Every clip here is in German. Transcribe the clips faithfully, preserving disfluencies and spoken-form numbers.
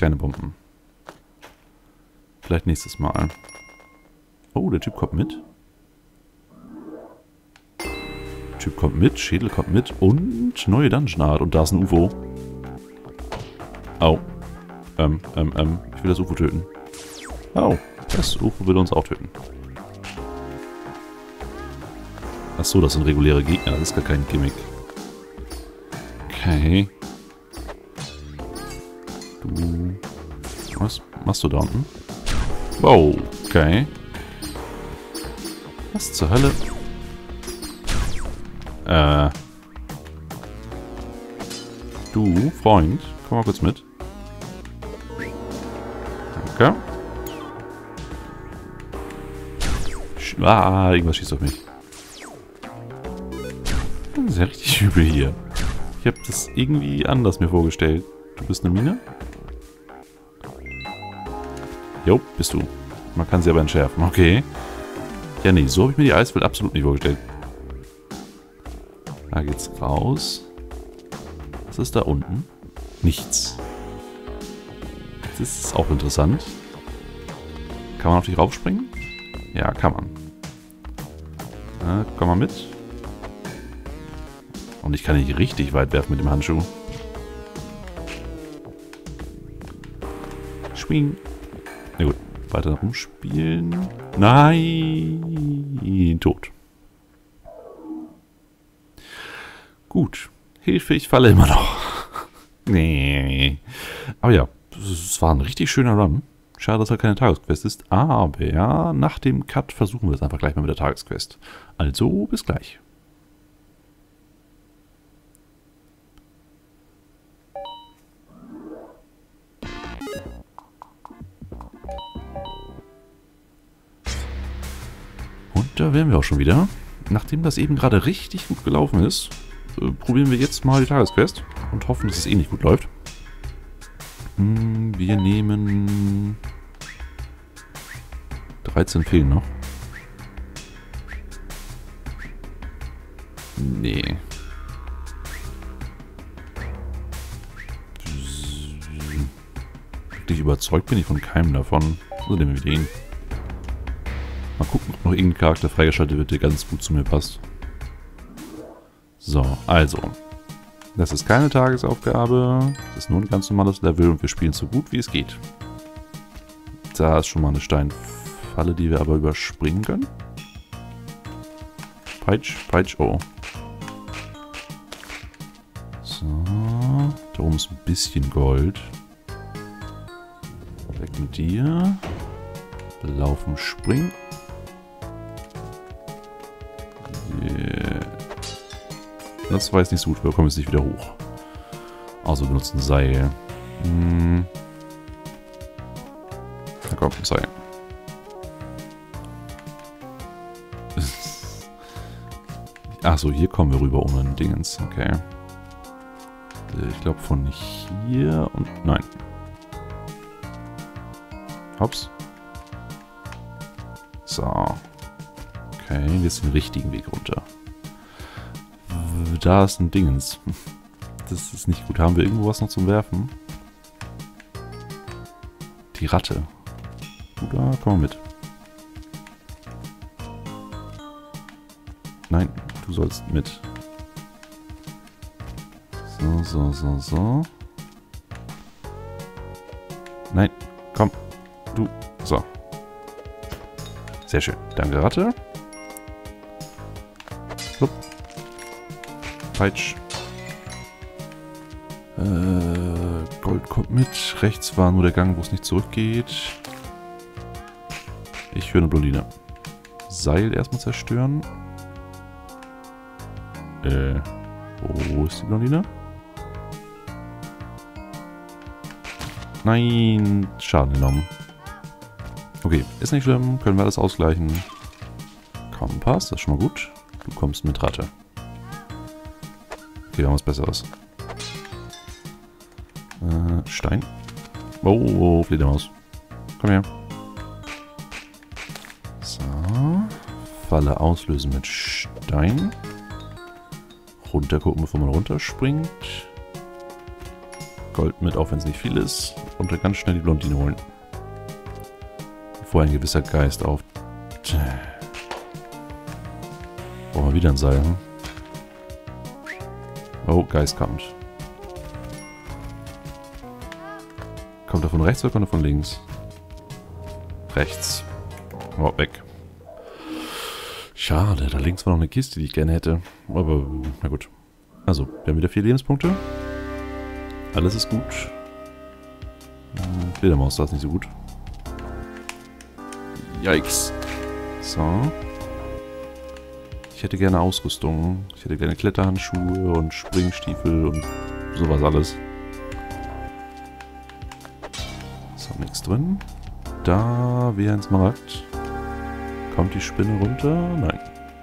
Kleine Bomben. Vielleicht nächstes Mal. Oh, der Typ kommt mit. Typ kommt mit, Schädel kommt mit und neue Dungeon-Art. Und da ist ein U F O. Au. Ähm, ähm, ähm. Ich will das U F O töten. Oh, das U F O will uns auch töten. Achso, das sind reguläre Gegner. Das ist gar kein Gimmick. Okay. Du... Was machst du da unten? Wow, okay. Was zur Hölle? Äh... Du, Freund, komm mal kurz mit. Danke. Sch ah, irgendwas schießt auf mich. Das ist ja richtig übel hier. Ich habe das irgendwie anders mir vorgestellt. Du bist eine Mine? Jo, bist du. Man kann sie aber entschärfen. Okay. Ja, nee, so habe ich mir die Eiswelt absolut nicht vorgestellt. Da geht's raus. Was ist da unten? Nichts. Das ist auch interessant. Kann man auf dich raufspringen? Ja, kann man. Na, komm mal mit. Und ich kann nicht richtig weit werfen mit dem Handschuh. Schwing. Na gut, weiter rumspielen. Nein, tot. Gut. Hilfe, ich falle immer noch. Nee. Aber ja, es war ein richtig schöner Run. Schade, dass er keine Tagesquest ist. Aber ja, nach dem Cut versuchen wir es einfach gleich mal mit der Tagesquest. Also, bis gleich. Und da wären wir auch schon wieder. Nachdem das eben gerade richtig gut gelaufen ist, äh, probieren wir jetzt mal die Tagesquest und hoffen, dass es eh nicht gut läuft. Hm, wir nehmen... dreizehn fehlen noch. Nee. Wirklich überzeugt bin ich von keinem davon. Also nehmen wir den. Mal gucken, ob noch irgendein Charakter freigeschaltet wird, der ganz gut zu mir passt. So, also. Das ist keine Tagesaufgabe. Das ist nur ein ganz normales Level und wir spielen so gut wie es geht. Da ist schon mal eine Steinfalle, die wir aber überspringen können. Peitsch, Peitsch, oh. So. Da oben ist ein bisschen Gold. Weg mit dir. Laufen, springen. Yeah. Das war jetzt nicht so gut, wir kommen jetzt nicht wieder hoch. Also benutzen Seil. Hm. Na komm, Seil. Achso, hier kommen wir rüber ohne ein Dingens. Okay. Ich glaube von hier und... Nein. Hops. So. Okay, jetzt den richtigen Weg runter. Da ist ein Dingens. Das ist nicht gut. Haben wir irgendwo was noch zum Werfen? Die Ratte. Du da, komm mal mit. Nein, du sollst mit. So, so, so, so. Nein, komm. Du, so. Sehr schön. Danke, Ratte. Flupp. Peitsch. Äh, Gold kommt mit. Rechts war nur der Gang, wo es nicht zurückgeht. Ich höre eine Blondine. Seil erstmal zerstören. Äh, wo ist die Blondine? Nein, Schaden genommen. Okay, ist nicht schlimm. Können wir alles ausgleichen. Kompass, das ist schon mal gut. Du kommst mit Ratte. Okay, wir haben was Besseres. Äh, Stein. Oh, oh, Fledermaus. Komm her. So. Falle auslösen mit Stein. Runter gucken, bevor man runterspringt. Gold mit, auch wenn es nicht viel ist. Und dann ganz schnell die Blondine holen. Bevor ein gewisser Geist auf... Brauchen wir wieder ein Seil. Hm? Oh, Geist kommt. Kommt er von rechts oder kommt er von links? Rechts. Oh, weg. Schade, da links war noch eine Kiste, die ich gerne hätte. Aber, na gut. Also, wir haben wieder vier Lebenspunkte. Alles ist gut. Hm, Fledermaus, das ist nicht so gut. Yikes. So. Ich hätte gerne Ausrüstung. Ich hätte gerne Kletterhandschuhe und Springstiefel und sowas alles. So, nichts drin. Da wäre ein Smaragd. Kommt die Spinne runter? Nein.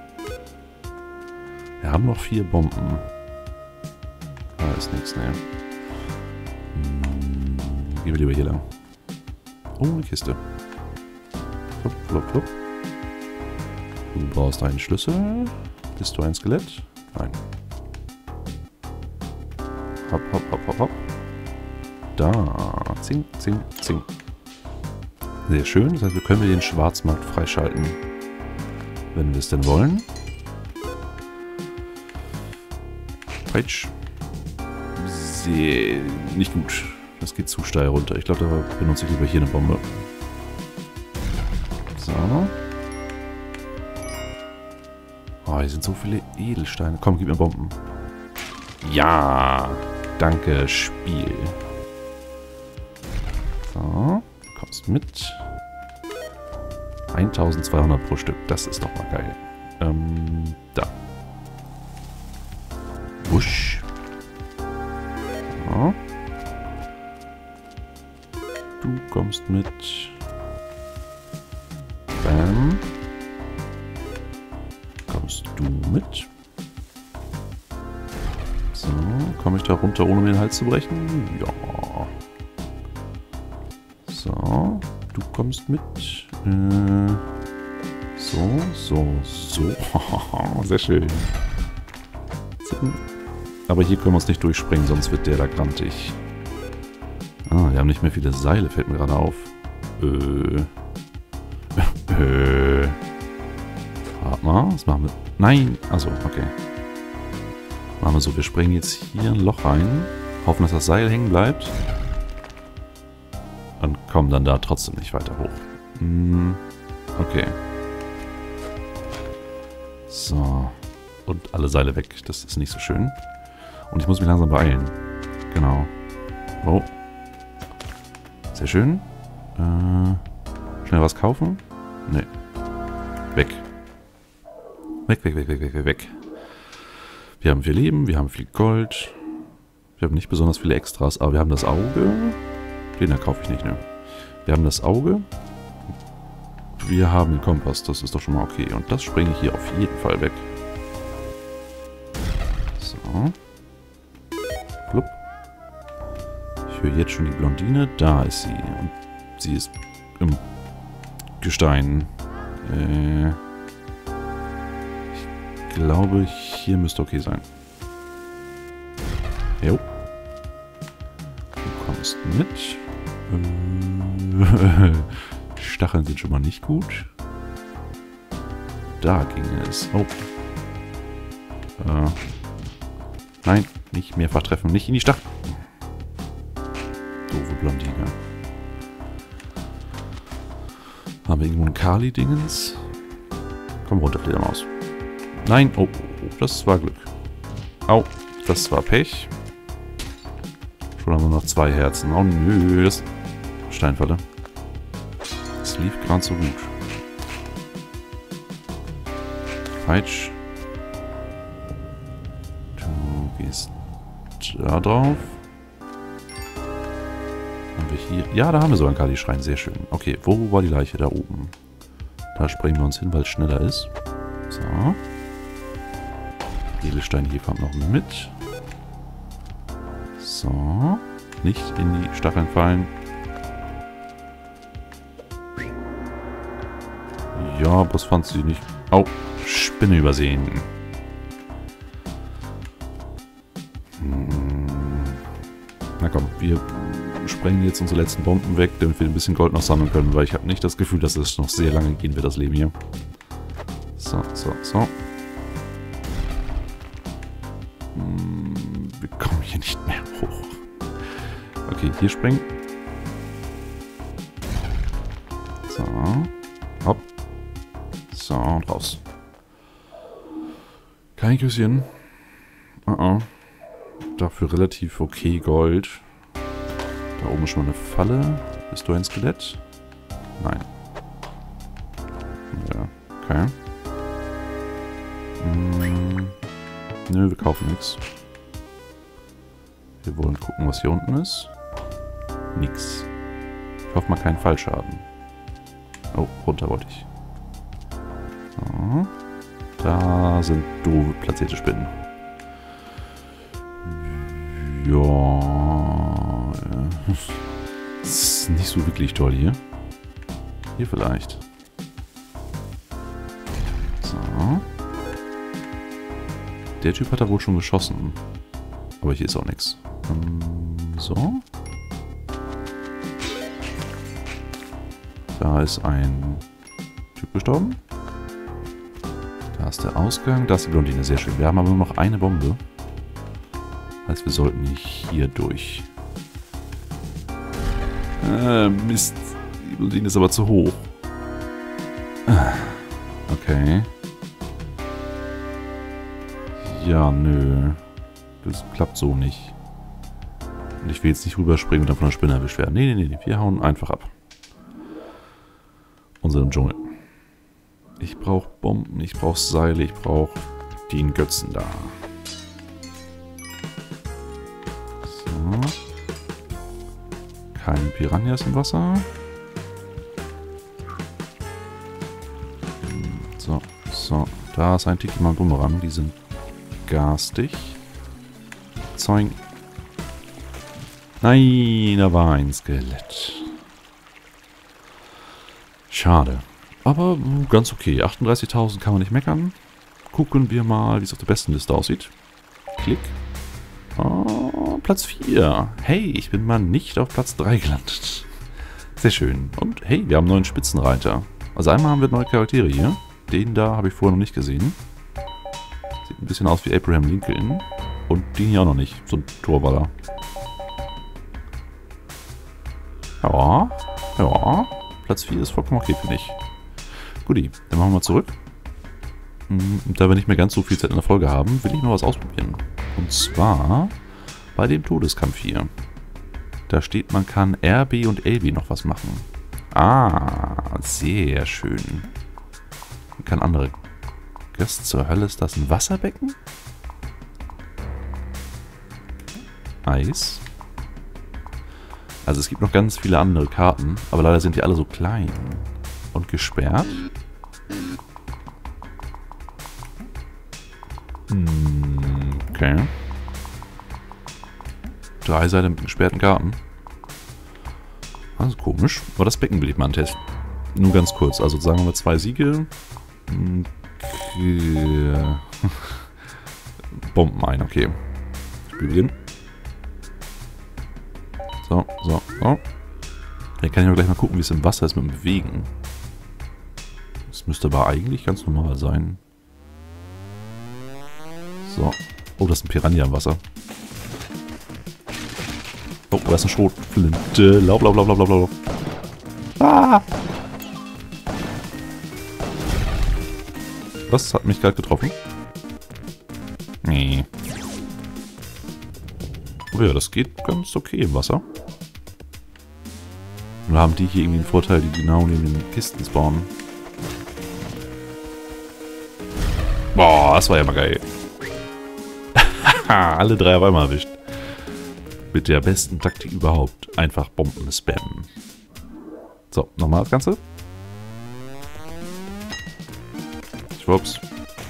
Wir haben noch vier Bomben. Da ist nichts, ne. Hm, gehen wir lieber hier lang. Oh, eine Kiste. Flupp, flupp, flupp. Du brauchst einen Schlüssel. Bist du ein Skelett? Nein. Hopp, hopp, hopp, hopp, hopp. Da. Zing, zing, zing. Sehr schön. Das heißt, wir können den Schwarzmarkt freischalten. Wenn wir es denn wollen. Peitsch. Sehr nicht gut. Das geht zu steil runter. Ich glaube, da benutze ich lieber hier eine Bombe. So. Oh, hier sind so viele Edelsteine. Komm, gib mir Bomben. Ja. Danke, Spiel. So. Du kommst mit. eintausendzweihundert pro Stück. Das ist doch mal geil. Ähm, da. Wusch. So. Du kommst mit. Bam. Kommst du mit? So, komme ich da runter, ohne mir den Hals zu brechen? Ja. So, du kommst mit. Äh, so, so, so. Sehr schön. Aber hier können wir uns nicht durchspringen, sonst wird der da grantig. Ah, wir haben nicht mehr viele Seile, fällt mir gerade auf. Äh. äh. Warte mal, was machen wir? Nein! Achso, okay. Machen wir so, wir springen jetzt hier ein Loch rein, hoffen, dass das Seil hängen bleibt. Und kommen dann da trotzdem nicht weiter hoch. Hm, okay. So. Und alle Seile weg, das ist nicht so schön. Und ich muss mich langsam beeilen. Genau. Oh. Sehr schön. Äh, schnell was kaufen? Nee. Weg. Weg, weg, weg, weg, weg, weg, weg. Wir haben viel Leben, wir haben viel Gold. Wir haben nicht besonders viele Extras, aber wir haben das Auge. Den da kaufe ich nicht, ne? Wir haben das Auge. Wir haben den Kompass, das ist doch schon mal okay. Und das springe ich hier auf jeden Fall weg. So. Flupp. Ich höre jetzt schon die Blondine. Da ist sie. Und sie ist im Gestein. Äh, ich glaube, hier müsste okay sein. Jo. Du kommst mit. Äh, Stacheln sind schon mal nicht gut. Da ging es. Oh. Äh. Nein, nicht mehrfach treffen. Nicht in die Stacheln. Doofe Blondine. Haben wir irgendwo ein Kali-Dingens? Komm runter, Fledermaus. Nein. Oh, oh, das war Glück. Au, das war Pech. Schon haben wir noch zwei Herzen. Oh nö, das Steinfalle. Das lief gerade so gut. Falsch. Du gehst da drauf. Haben wir hier... Ja, da haben wir so einen Kali-Schrein. Sehr schön. Okay, wo war die Leiche? Da oben. Da springen wir uns hin, weil es schneller ist. So. Edelstein hier kommt noch mit. So. Nicht in die Stacheln fallen. Ja, was fand sie nicht? Au, Spinne übersehen. Hm. Na komm, wir wir sprengen jetzt unsere letzten Bomben weg, damit wir ein bisschen Gold noch sammeln können, weil ich habe nicht das Gefühl, dass es noch sehr lange gehen wird, das Leben hier. So, so, so. Hm, wir kommen hier nicht mehr hoch. Okay, hier springen. So. Hopp. So, und raus. Kein Küsschen. Uh -uh. Dafür relativ okay Gold. Da oben ist schon mal eine Falle. Bist du ein Skelett? Nein. Ja, okay. Hm. Nö, wir kaufen nichts. Wir wollen gucken, was hier unten ist. Nix. Ich hoffe mal keinen Fallschaden. Oh, runter wollte ich. So. Da sind doof platzierte Spinnen. Ja. Das ist nicht so wirklich toll hier. Hier vielleicht. So. Der Typ hat da wohl schon geschossen. Aber hier ist auch nichts. So. Da ist ein Typ gestorben. Da ist der Ausgang. Da ist die Blondine. Sehr schön. Wir haben aber nur noch eine Bombe. Heißt, wir sollten hier durch. Äh, Mist. Die Blondine ist aber zu hoch. Okay. Ja, nö. Das klappt so nicht. Und ich will jetzt nicht rüberspringen und dann von der Spinne erwischt werden. Nee, nee, nee. Wir hauen einfach ab. Unseren Dschungel. Ich brauche Bomben, ich brauche Seile, ich brauche den Götzen da. So. Keine Piranhas im Wasser. So, so. Da ist ein Tiki mal Bumerang. Die sind garstig. Zeug. Nein, da war ein Skelett. Schade. Aber ganz okay. achtunddreißigtausend kann man nicht meckern. Gucken wir mal, wie es auf der besten Liste aussieht. Klick. Oh, Platz vier. Hey, ich bin mal nicht auf Platz drei gelandet. Sehr schön. Und hey, wir haben einen neuen Spitzenreiter. Also einmal haben wir neue Charaktere hier. Den da habe ich vorher noch nicht gesehen. Sieht ein bisschen aus wie Abraham Lincoln. Und den hier auch noch nicht. So ein Torballer. Ja. Ja. Platz vier ist vollkommen okay, finde ich. Guti, dann machen wir mal zurück. Und da wir nicht mehr ganz so viel Zeit in der Folge haben, will ich noch was ausprobieren. Und zwar bei dem Todeskampf hier. Da steht, man kann R B und L B noch was machen. Ah, sehr schön. Man kann andere... Was zur Hölle ist das? Ein Wasserbecken? Eis. Also es gibt noch ganz viele andere Karten, aber leider sind die alle so klein. Und gesperrt. Hm, okay. Drei Seiten mit gesperrten Karten. Das ist komisch. Aber das Becken will ich mal antesten. Nur ganz kurz. Also sagen wir mal zwei Siege. Okay. Bomben ein, okay. Spiel beginnen. So, so, so. Dann kann ich aber gleich mal gucken, wie es im Wasser ist mit dem Bewegen. Das müsste aber eigentlich ganz normal sein. So. Oh, das ist ein Piranha im Wasser. Oh, da ist eine Schrotflinte. Lauf, lauf, lauf, lauf, lauf, lauf. Ah! Was hat mich gerade getroffen? Nee. Oh ja, das geht ganz okay im Wasser. Nur haben die hier irgendwie einen Vorteil, die genau neben den Kisten spawnen. Boah, das war ja mal geil. Alle drei auf einmal erwischt. Mit der besten Taktik überhaupt. Einfach Bomben spammen. So, nochmal das Ganze. Schwupps.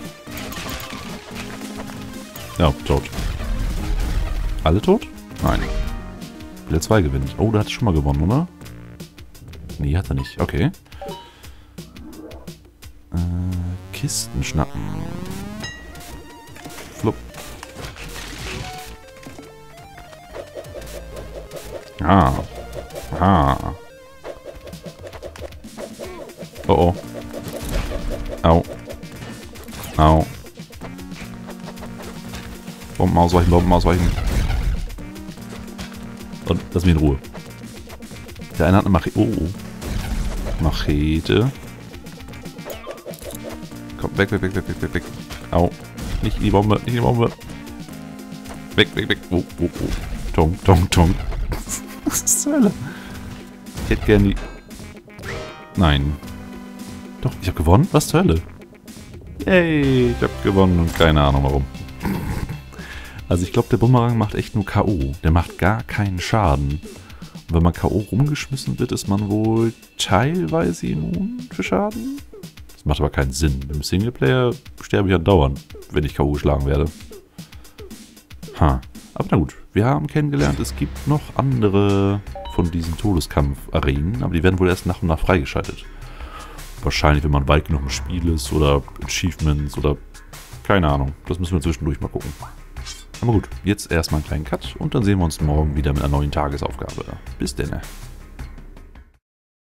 Ja, tot. Alle tot? Nein. Spieler zwei gewinnt. Oh, da hat er schon mal gewonnen, oder? Nee, hat er nicht. Okay. Äh, Kisten schnappen. Flupp. Ah. Ah. Oh oh. Au. Au. Bomben ausweichen, Bomben ausweichen. Und lass mich in Ruhe. Der eine hat eine Machete. Oh, oh. Machete. Komm, weg, weg, weg, weg, weg, weg, weg. Au. Nicht in die Bombe, nicht in die Bombe. Weg, weg, weg. Oh, oh, oh. Tong, tong, tong. Was ist zur Hölle? Ich hätte gerne die... Nein. Doch, ich habe gewonnen? Was zur Hölle? Yay, ich habe gewonnen und keine Ahnung warum. Also ich glaube, der Bumerang macht echt nur K O. Der macht gar keinen Schaden. Und wenn man K O rumgeschmissen wird, ist man wohl teilweise immun für Schaden? Das macht aber keinen Sinn. Im Singleplayer sterbe ich andauernd, wenn ich K O geschlagen werde. Ha. Aber na gut, wir haben kennengelernt, es gibt noch andere von diesen Todeskampf-Arenen, aber die werden wohl erst nach und nach freigeschaltet. Wahrscheinlich, wenn man weit genug im Spiel ist oder Achievements oder keine Ahnung. Das müssen wir zwischendurch mal gucken. Aber gut, jetzt erstmal einen kleinen Cut und dann sehen wir uns morgen wieder mit einer neuen Tagesaufgabe. Bis denn.